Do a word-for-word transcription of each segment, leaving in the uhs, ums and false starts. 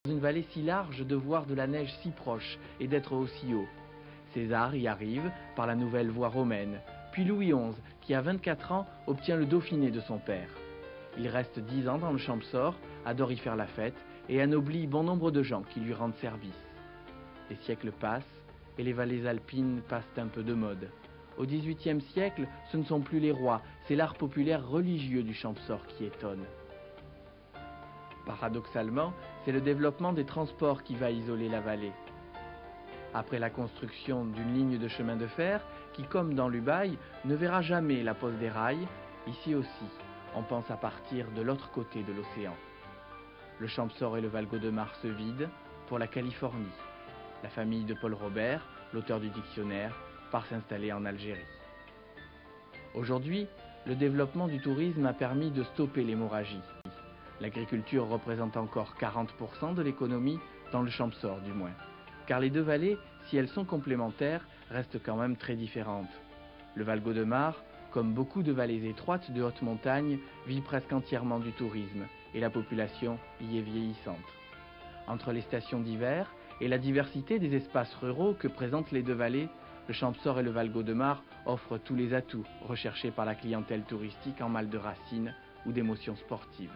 Dans une vallée si large de voir de la neige si proche et d'être aussi haut. César y arrive par la nouvelle voie romaine, puis Louis onze, qui à vingt-quatre ans obtient le Dauphiné de son père. Il reste dix ans dans le Champsaur, adore y faire la fête et anoblit bon nombre de gens qui lui rendent service. Les siècles passent et les vallées alpines passent un peu de mode. Au dix-huitième siècle, ce ne sont plus les rois, c'est l'art populaire religieux du Champsaur qui étonne. Paradoxalement, c'est le développement des transports qui va isoler la vallée. Après la construction d'une ligne de chemin de fer, qui comme dans l'Ubaye, ne verra jamais la pose des rails, ici aussi, on pense à partir de l'autre côté de l'océan. Le Champsaur et le Val-Gaudemar se vident pour la Californie. La famille de Paul Robert, l'auteur du dictionnaire, part s'installer en Algérie. Aujourd'hui, le développement du tourisme a permis de stopper l'hémorragie. L'agriculture représente encore quarante pour cent de l'économie, dans le Champsaur du moins. Car les deux vallées, si elles sont complémentaires, restent quand même très différentes. Le Val-Gaudemar, comme beaucoup de vallées étroites de haute montagne, vit presque entièrement du tourisme, et la population y est vieillissante. Entre les stations d'hiver et la diversité des espaces ruraux que présentent les deux vallées, le Champsaur et le Val-Gaudemar offrent tous les atouts recherchés par la clientèle touristique en mal de racines ou d'émotions sportives.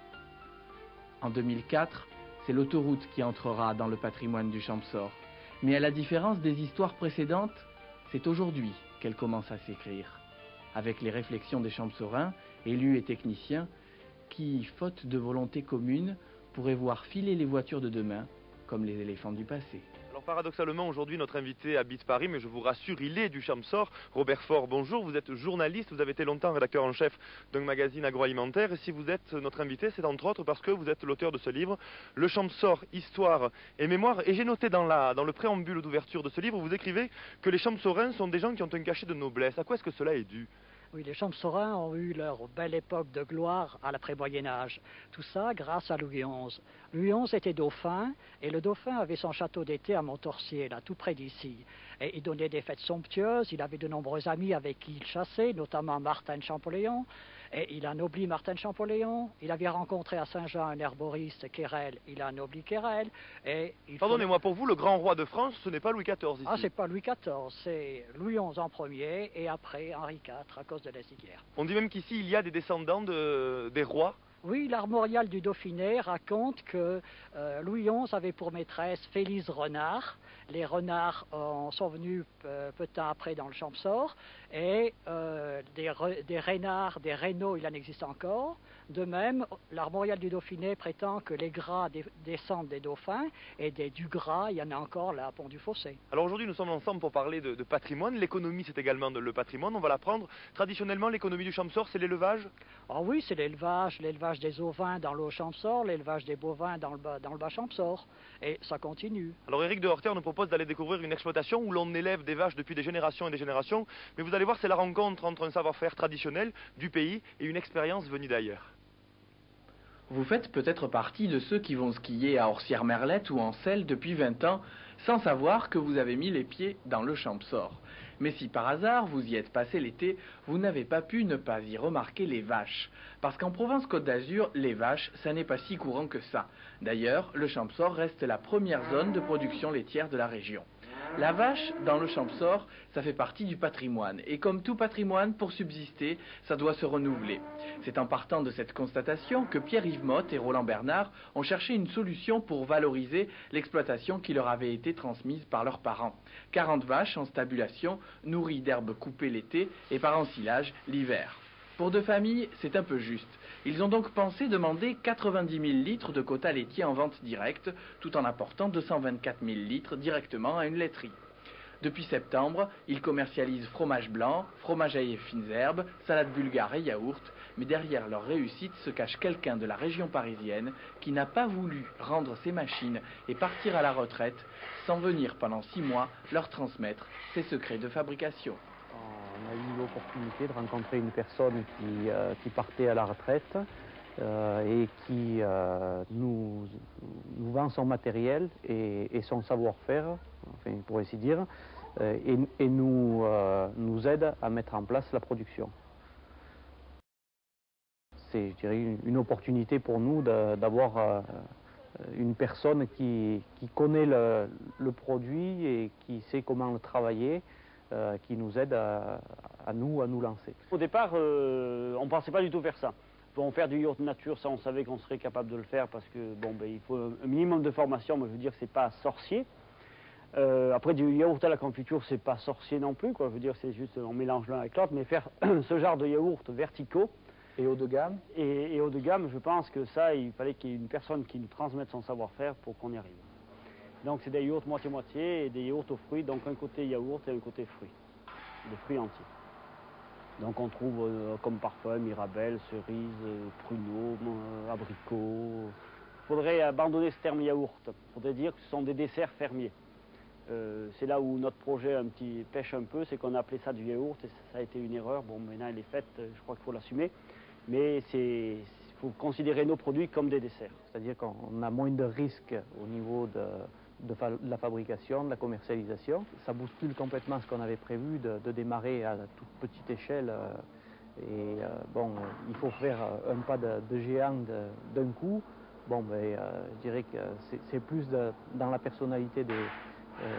En deux mille quatre, c'est l'autoroute qui entrera dans le patrimoine du Champsaur. Mais à la différence des histoires précédentes, c'est aujourd'hui qu'elle commence à s'écrire. Avec les réflexions des Champsaurins, élus et techniciens, qui, faute de volonté commune, pourraient voir filer les voitures de demain comme les éléphants du passé. Alors paradoxalement, aujourd'hui, notre invité habite Paris, mais je vous rassure, il est du Champsaur. Robert Faure, bonjour, vous êtes journaliste, vous avez été longtemps rédacteur en chef d'un magazine agroalimentaire, et si vous êtes notre invité, c'est entre autres parce que vous êtes l'auteur de ce livre, Le Champsaur, Histoire et Mémoire, et j'ai noté dans, la, dans le préambule d'ouverture de ce livre, vous écrivez que les Champsaurins sont des gens qui ont un cachet de noblesse. À quoi est-ce que cela est dû ? Oui, les Champsaurins ont eu leur belle époque de gloire à l'après-Moyen-Âge. Tout ça grâce à Louis onze. Louis onze était dauphin, et le dauphin avait son château d'été à Montorsier, là, tout près d'ici. Et il donnait des fêtes somptueuses, il avait de nombreux amis avec qui il chassait, notamment Martin de Champollion. Et il a anobli Martin de Champollion. Il avait rencontré à Saint-Jean un herboriste, Quérel, il a anobli Quérel. Et il Pardonnez-moi, pour vous, le grand roi de France, ce n'est pas Louis quatorze ici. Ah, c'est pas Louis quatorze, c'est Louis onze en premier, et après Henri quatre, à cause de la Ziguière. On dit même qu'ici, il y a des descendants de, des rois. Oui, l'armorial du Dauphiné raconte que euh, Louis onze avait pour maîtresse Félise Renard. Les renards euh, sont venus euh, peu de temps après dans le Champsaur. Et euh, des, re, des renards, des rénaux, il en existe encore. De même, l'armorial du Dauphiné prétend que les gras des, descendent des dauphins. Et des du gras, il y en a encore là à Pont-du-Fossé. Alors aujourd'hui, nous sommes ensemble pour parler de, de patrimoine. L'économie, c'est également de, le patrimoine. On va l'apprendre. Traditionnellement, l'économie du Champsaur, c'est l'élevage ? Ah oui, c'est l'élevage, l'élevage des ovins dans le Haut-Champsaur, l'élevage des bovins dans le bas, dans le bas Champsaur, et ça continue. Alors Éric de Horter nous propose d'aller découvrir une exploitation où l'on élève des vaches depuis des générations et des générations, mais vous allez voir, c'est la rencontre entre un savoir-faire traditionnel du pays et une expérience venue d'ailleurs. Vous faites peut-être partie de ceux qui vont skier à Orsières-Merlette ou en Selle depuis vingt ans, sans savoir que vous avez mis les pieds dans le Champsaur. Mais si par hasard vous y êtes passé l'été, vous n'avez pas pu ne pas y remarquer les vaches. Parce qu'en Provence-Côte d'Azur, les vaches, ça n'est pas si courant que ça. D'ailleurs, le Champsaur reste la première zone de production laitière de la région. La vache, dans le Champsaur, ça fait partie du patrimoine. Et comme tout patrimoine, pour subsister, ça doit se renouveler. C'est en partant de cette constatation que Pierre-Yves Motte et Roland Bernard ont cherché une solution pour valoriser l'exploitation qui leur avait été transmise par leurs parents. quarante vaches en stabulation, nourries d'herbes coupées l'été et par ensilage l'hiver. Pour deux familles, c'est un peu juste. Ils ont donc pensé demander quatre-vingt-dix mille litres de quota laitier en vente directe, tout en apportant deux cent vingt-quatre mille litres directement à une laiterie. Depuis septembre, ils commercialisent fromage blanc, fromage à fines herbes, salade bulgare et yaourt, mais derrière leur réussite se cache quelqu'un de la région parisienne qui n'a pas voulu rendre ses machines et partir à la retraite sans venir pendant six mois leur transmettre ses secrets de fabrication. On a eu l'opportunité de rencontrer une personne qui, euh, qui partait à la retraite euh, et qui euh, nous, nous vend son matériel et, et son savoir-faire, enfin, pour ainsi dire, euh, et, et nous, euh, nous aide à mettre en place la production. C'est, je dirais, une, une opportunité pour nous d'avoir euh, une personne qui, qui connaît le, le produit et qui sait comment le travailler, euh, qui nous aide à, à nous, à nous lancer. Au départ, euh, on ne pensait pas du tout faire ça. Bon, faire du yaourt nature, ça on savait qu'on serait capable de le faire parce que bon, ben, il faut un minimum de formation, mais je veux dire que c'est pas sorcier. Euh, après, du yaourt à la confiture, c'est pas sorcier non plus, quoi. Je veux dire, c'est juste on mélange l'un avec l'autre, mais faire ce genre de yaourt verticaux et haut de gamme et, et haut de gamme, je pense que ça, il fallait qu'il y ait une personne qui nous transmette son savoir-faire pour qu'on y arrive. Donc c'est des yaourts moitié-moitié et des yaourts aux fruits, donc un côté yaourt et un côté fruits, des fruits entiers. Donc on trouve euh, comme parfum mirabelle, cerise, euh, pruneau, euh, abricot. Il faudrait abandonner ce terme yaourt, il faudrait dire que ce sont des desserts fermiers. Euh, c'est là où notre projet un petit pêche un peu, c'est qu'on a appelé ça du yaourt et ça a été une erreur. Bon, maintenant elle est faite, je crois qu'il faut l'assumer, mais il faut considérer nos produits comme des desserts. C'est-à-dire qu'on a moins de risques au niveau de, de, fa de la fabrication, de la commercialisation. Ça bouscule complètement ce qu'on avait prévu de, de démarrer à toute petite échelle. Euh, et euh, bon, il faut faire un pas de, de géant d'un coup. Bon, ben, euh, je dirais que c'est plus de, dans la personnalité des, euh,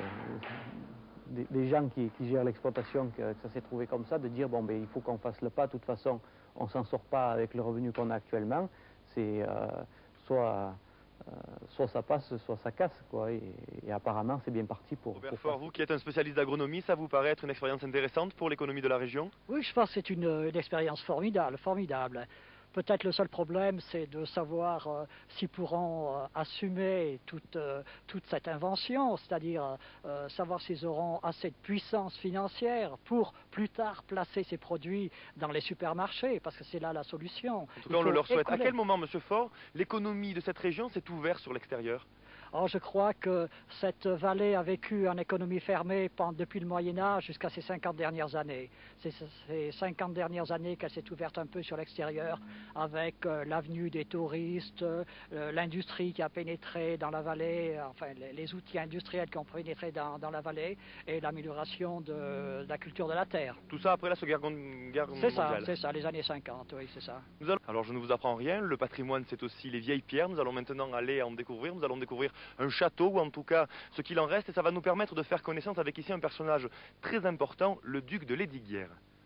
des, des gens qui, qui gèrent l'exploitation que, que ça s'est trouvé comme ça, de dire bon, ben, il faut qu'on fasse le pas. De toute façon, on ne s'en sort pas avec le revenu qu'on a actuellement. C'est euh, soit, euh, soit ça passe, soit ça casse, quoi. Et, et apparemment, c'est bien parti pour... Robert pour Faure, vous qui êtes un spécialiste d'agronomie, ça vous paraît être une expérience intéressante pour l'économie de la région? Oui, je pense que c'est une, une expérience formidable, formidable. Peut-être le seul problème, c'est de savoir euh, s'ils pourront euh, assumer toute, euh, toute cette invention, c'est-à-dire euh, savoir s'ils auront assez de puissance financière pour plus tard placer ces produits dans les supermarchés, parce que c'est là la solution. En tout cas, on le leur souhaite. À quel moment, Monsieur Faure, l'économie de cette région s'est ouverte sur l'extérieur? Or, je crois que cette vallée a vécu en économie fermée pendant, depuis le Moyen-Âge jusqu'à ces cinquante dernières années. C'est ces cinquante dernières années qu'elle s'est ouverte un peu sur l'extérieur avec euh, l'avenue des touristes, euh, l'industrie qui a pénétré dans la vallée, enfin les, les outils industriels qui ont pénétré dans, dans la vallée et l'amélioration de, de la culture de la terre. Tout ça après la Seconde Guerre mondiale? C'est ça, c'est ça, les années cinquante, oui, c'est ça. Nous allons... Alors, je ne vous apprends rien, le patrimoine, c'est aussi les vieilles pierres. Nous allons maintenant aller en découvrir, nous allons découvrir un château, ou en tout cas ce qu'il en reste, et ça va nous permettre de faire connaissance avec ici un personnage très important, le duc de Lesdiguières.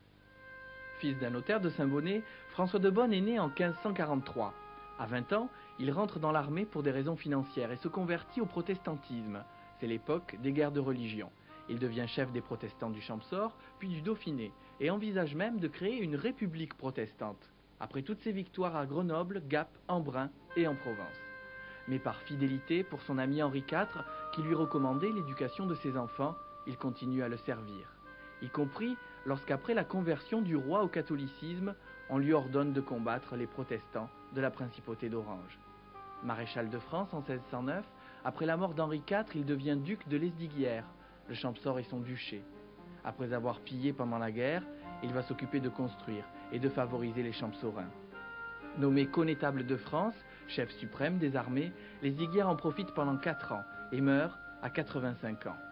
Fils d'un notaire de Saint-Bonnet, François de Bonne est né en quinze cent quarante-trois. À vingt ans, il rentre dans l'armée pour des raisons financières et se convertit au protestantisme. C'est l'époque des guerres de religion. Il devient chef des protestants du Champsaur, puis du Dauphiné, et envisage même de créer une république protestante, après toutes ses victoires à Grenoble, Gap, Embrun et en Provence. Mais par fidélité pour son ami Henri quatre, qui lui recommandait l'éducation de ses enfants, il continue à le servir. Y compris lorsqu'après la conversion du roi au catholicisme, on lui ordonne de combattre les protestants de la principauté d'Orange. Maréchal de France en seize cent neuf, après la mort d'Henri quatre, il devient duc de Lesdiguières, le Champsaur et son duché. Après avoir pillé pendant la guerre, il va s'occuper de construire et de favoriser les Champsaurins. Nommé connétable de France, chef suprême des armées, Lesdiguières en profite pendant quatre ans et meurt à quatre-vingt-cinq ans.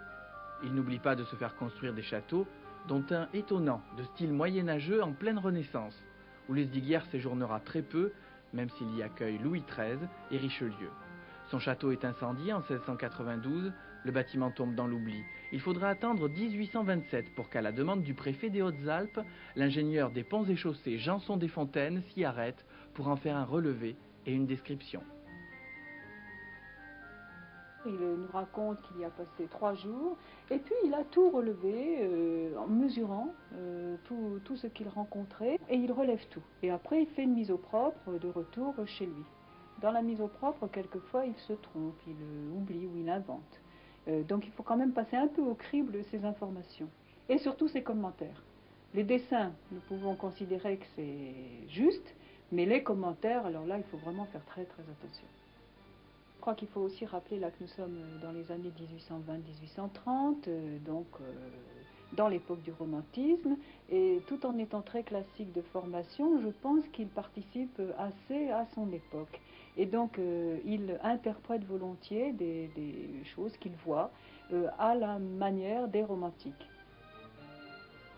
Il n'oublie pas de se faire construire des châteaux, dont un étonnant de style moyenâgeux en pleine Renaissance, où Lesdiguières séjournera très peu, même s'il y accueille Louis treize et Richelieu. Son château est incendié en seize cent quatre-vingt-douze, le bâtiment tombe dans l'oubli. Il faudra attendre mille huit cent vingt-sept pour qu'à la demande du préfet des Hautes-Alpes, l'ingénieur des ponts et chaussées Janson Desfontaines s'y arrête pour en faire un relevé et une description. Il nous raconte qu'il y a passé trois jours et puis il a tout relevé euh, en mesurant euh, tout, tout ce qu'il rencontrait et il relève tout. Et après il fait une mise au propre de retour chez lui. Dans la mise au propre, quelquefois il se trompe, il euh, oublie ou il invente. Euh, donc il faut quand même passer un peu au crible ces informations et surtout ses commentaires. Les dessins, nous pouvons considérer que c'est juste, mais les commentaires, alors là il faut vraiment faire très très attention. Je crois qu'il faut aussi rappeler là que nous sommes dans les années mille huit cent vingt à mille huit cent trente, euh, donc euh, dans l'époque du romantisme, et tout en étant très classique de formation, je pense qu'il participe assez à son époque. Et donc euh, il interprète volontiers des, des choses qu'il voit euh, à la manière des romantiques.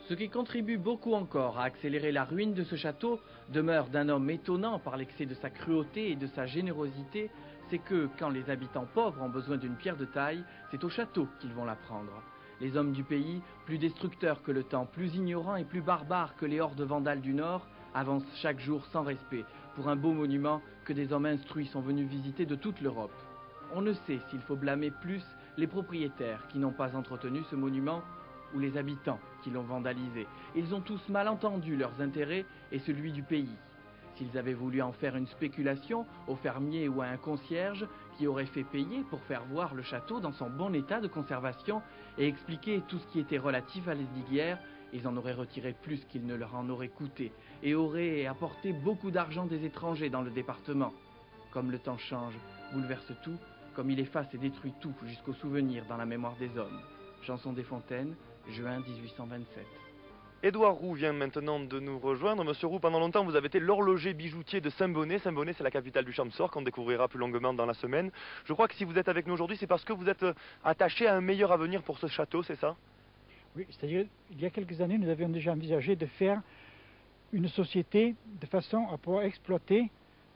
Ce qui contribue beaucoup encore à accélérer la ruine de ce château demeure d'un homme étonnant par l'excès de sa cruauté et de sa générosité, c'est que, quand les habitants pauvres ont besoin d'une pierre de taille, c'est au château qu'ils vont la prendre. Les hommes du pays, plus destructeurs que le temps, plus ignorants et plus barbares que les hordes vandales du Nord, avancent chaque jour sans respect pour un beau monument que des hommes instruits sont venus visiter de toute l'Europe. On ne sait s'il faut blâmer plus les propriétaires qui n'ont pas entretenu ce monument ou les habitants qui l'ont vandalisé. Ils ont tous mal entendu leurs intérêts et celui du pays. S'ils avaient voulu en faire une spéculation au fermier ou à un concierge qui aurait fait payer pour faire voir le château dans son bon état de conservation et expliquer tout ce qui était relatif à Lesdiguières, ils en auraient retiré plus qu'il ne leur en aurait coûté et auraient apporté beaucoup d'argent des étrangers dans le département. Comme le temps change, bouleverse tout, comme il efface et détruit tout jusqu'au souvenir dans la mémoire des hommes. Chanson des Fontaines, juin mille huit cent vingt-sept. Édouard Roux vient maintenant de nous rejoindre. Monsieur Roux, pendant longtemps, vous avez été l'horloger bijoutier de Saint-Bonnet. Saint-Bonnet, c'est la capitale du Champsaur, qu'on découvrira plus longuement dans la semaine. Je crois que si vous êtes avec nous aujourd'hui, c'est parce que vous êtes attaché à un meilleur avenir pour ce château, c'est ça? Oui, c'est-à-dire, il y a quelques années, nous avions déjà envisagé de faire une société de façon à pouvoir exploiter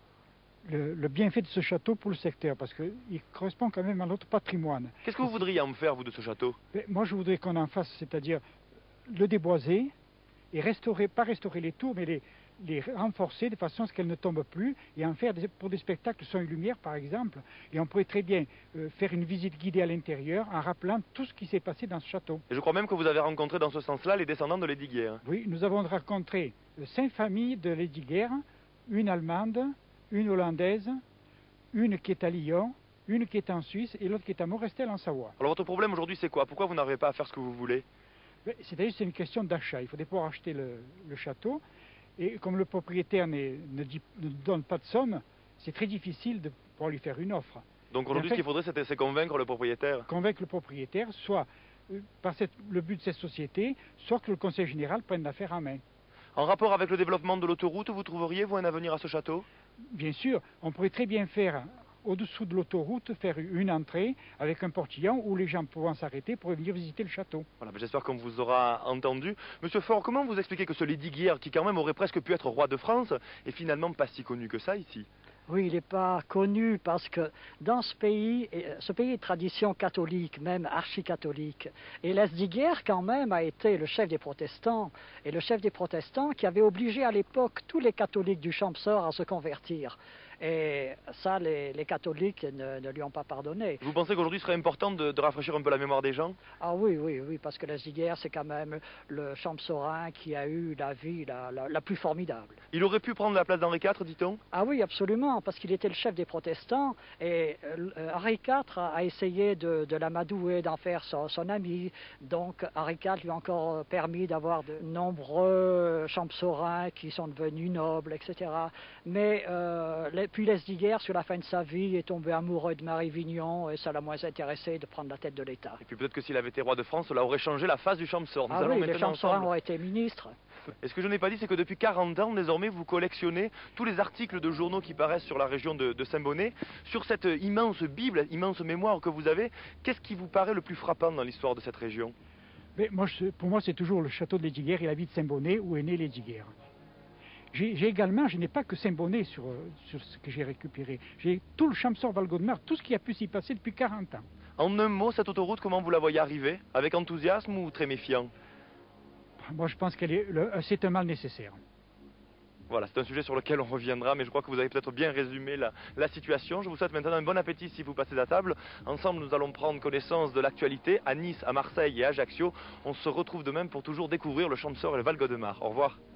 le, le bienfait de ce château pour le secteur, parce qu'il correspond quand même à notre patrimoine. Qu'est-ce que vous voudriez en faire, vous, de ce château? Mais moi, je voudrais qu'on en fasse, c'est-à-dire le déboiser et restaurer, pas restaurer les tours, mais les, les renforcer de façon à ce qu'elles ne tombent plus et en faire des, pour des spectacles son et lumière, par exemple. Et on pourrait très bien euh, faire une visite guidée à l'intérieur en rappelant tout ce qui s'est passé dans ce château. Et je crois même que vous avez rencontré dans ce sens-là les descendants de Lesdiguières. Oui, nous avons rencontré euh, cinq familles de Lesdiguières, une allemande, une hollandaise, une qui est à Lyon, une qui est en Suisse et l'autre qui est à Morestel en Savoie. Alors votre problème aujourd'hui, c'est quoi? Pourquoi vous n'arrivez pas à faire ce que vous voulez? C'est-à-dire c'est une question d'achat. Il faudrait pouvoir acheter le, le château. Et comme le propriétaire ne, dit, ne donne pas de somme, c'est très difficile de pouvoir lui faire une offre. Donc aujourd'hui, ce qu'il faudrait, c'est convaincre le propriétaire? Convaincre le propriétaire, soit euh, par cette, le but de cette société, soit que le conseil général prenne l'affaire en main. En rapport avec le développement de l'autoroute, vous trouveriez, vous, un avenir à ce château? Bien sûr, on pourrait très bien faire, au-dessous de l'autoroute, faire une entrée avec un portillon où les gens pouvant s'arrêter pourraient venir visiter le château. Voilà, j'espère qu'on vous aura entendu. Monsieur Faure, comment vous expliquez que ce Lesdiguières, qui quand même aurait presque pu être roi de France, est finalement pas si connu que ça ici? Oui, il n'est pas connu parce que dans ce pays, ce pays est de tradition catholique, même archi-catholique. Et Lesdiguières, quand même, a été le chef des protestants. Et le chef des protestants qui avait obligé à l'époque tous les catholiques du Champsaur à se convertir. Et ça, les, les catholiques ne, ne lui ont pas pardonné. Vous pensez qu'aujourd'hui, ce serait important de, de rafraîchir un peu la mémoire des gens? Ah oui, oui, oui, parce que Lesdiguières, c'est quand même le Champsaurin qui a eu la vie la, la, la plus formidable. Il aurait pu prendre la place d'Henri quatre, dit-on? Ah oui, absolument, parce qu'il était le chef des protestants, et euh, Henri quatre a, a essayé de, de l'amadouer, d'en faire son, son ami. Donc Henri quatre lui a encore permis d'avoir de nombreux Champsaurins qui sont devenus nobles, et cetera. Mais euh, les Puis Lesdiguières, sur la fin de sa vie, est tombé amoureux de Marie Vignon et ça l'a moins intéressé de prendre la tête de l'État. Et puis peut-être que s'il avait été roi de France, cela aurait changé la face du Champsaur. Ah oui, les Champsaurins auraient été ministres. Et ce que je n'ai pas dit, c'est que depuis quarante ans, désormais, vous collectionnez tous les articles de journaux qui paraissent sur la région de, de Saint-Bonnet. Sur cette immense Bible, immense mémoire que vous avez, qu'est-ce qui vous paraît le plus frappant dans l'histoire de cette région? Mais moi, je, pour moi, c'est toujours le château de Lesdiguières et la ville de Saint-Bonnet où est né Lesdiguières. J'ai également, je n'ai pas que Saint-Bonnet sur, sur ce que j'ai récupéré. J'ai tout le Champsaur-Val-Gaudemar, tout ce qui a pu s'y passer depuis quarante ans. En un mot, cette autoroute, comment vous la voyez arriver? Avec enthousiasme ou très méfiant? Moi, je pense que c'est un mal nécessaire. Voilà, c'est un sujet sur lequel on reviendra, mais je crois que vous avez peut-être bien résumé la, la situation. Je vous souhaite maintenant un bon appétit si vous passez à table. Ensemble, nous allons prendre connaissance de l'actualité à Nice, à Marseille et à Ajaccio. On se retrouve demain pour toujours découvrir le Champsaur et le Val-Gaudemar. Au revoir.